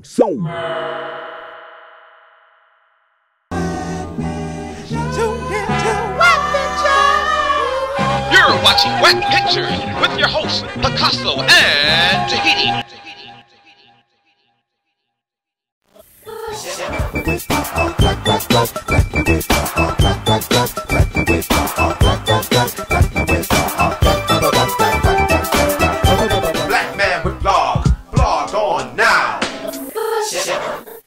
Coming soon. You're watching Whack Pictures with your hosts, Pikahsso and Tahiti. Black man with blog on now.